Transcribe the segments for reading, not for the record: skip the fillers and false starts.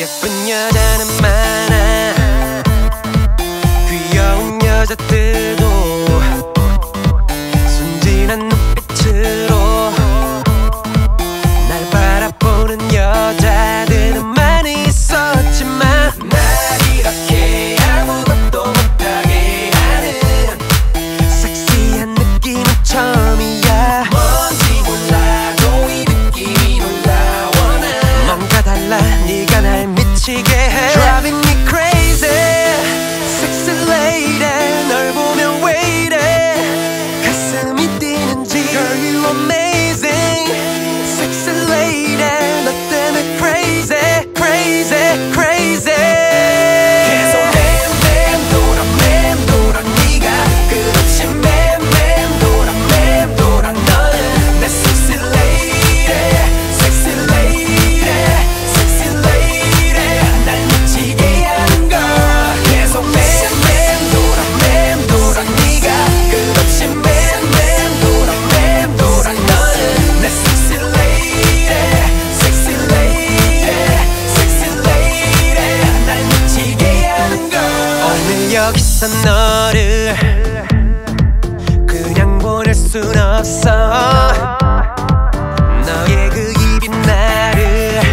예쁜 여자는 많아. 귀여운 여자들도 순진한 눈빛으로 날 바라보는 여자들은 많이 있었지만 날 이렇게 아무것도 못하게 하는 섹시한 느낌은 처음이야. 뭔지 몰라도 이 느낌이 놀라워. 난 뭔가 달라. 네가 날 미치게 해. Driving me crazy, sexy lady. 널 보면 왜 이래 가슴이 뛰는지. Girl you amazing, sexy lady. 너 때문에 crazy, crazy, crazy. 계속 맴돌아 맴돌아 네가 끝없이 맴돌아 맴돌아. 너는 내 sexy lady, sexy lady, sexy lady. 날 미치게 하는 걸. 계속 맴돌아 맴돌아 네가 끝없이 맴돌아 맴돌아. 너는 내 sexy lady, sexy lady, sexy lady. 날 미치게 하는 걸. 오늘 여기서 너를 그냥 보낼 순 없어. 너의 그 입이 나를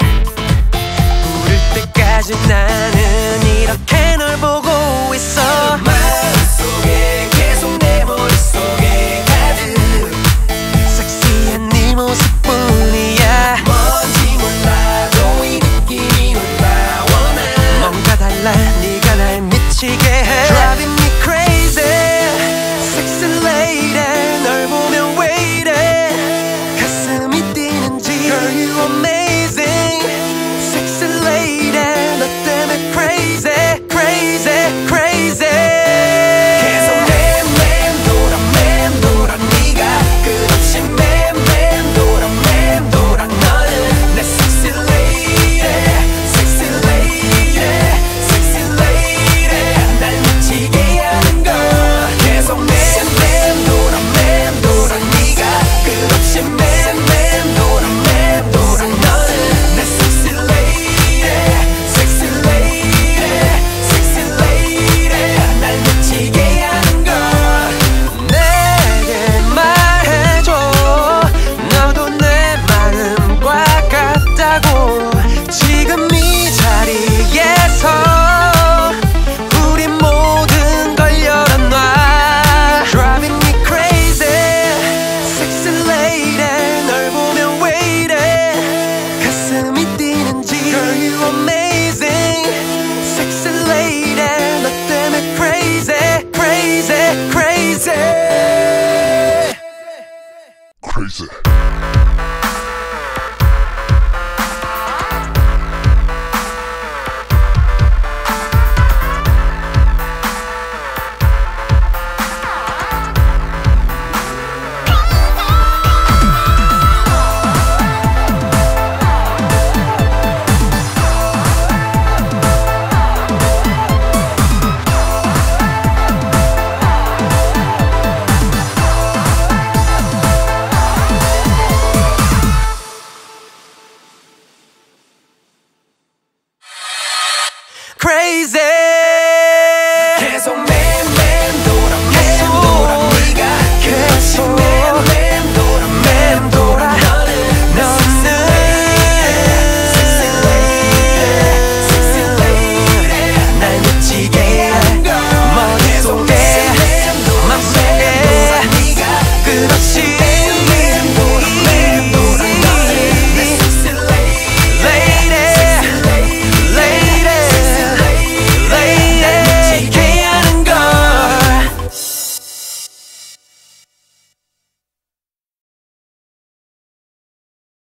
부를 때까지 나는 이렇게 널 보고 있어. 마음속에 계속 내 머릿속에 가득 섹시한 네 모습뿐이야. 뭔지 몰라도 이 느낌이 놀라워. 난 뭔가 달라. 네가 날 미치게 해. Driving me crazy, sexy lady. 널 보면 왜 이래 가슴이 뛰는지. Girl you amazing, sexy lady. 너 때문에 crazy, crazy, crazy. 계속 맴돌아 맴돌아 네가 끝없이 맴돌아 맴돌아. 너는 내 sexy lady, sexy lady, sexy lady. 날 미치게 하는 걸. 계속 맴돌아 맴돌아 네가 끝없이 맴돌아 맴돌아. 너는 내 sexy lady, sexy lady, sexy lady. 날 미치게 하는 걸. 내게 말해줘. 너도 내 마음과 같다고. 지금 이 자리에서 우리 모든 걸 열어놔. Driving me crazy, sexy lady. 널 보면 왜 이래 가슴이 뛰는지. Girl you amazing, sexy lady. 너 때문에 crazy, crazy, crazy. Crazy.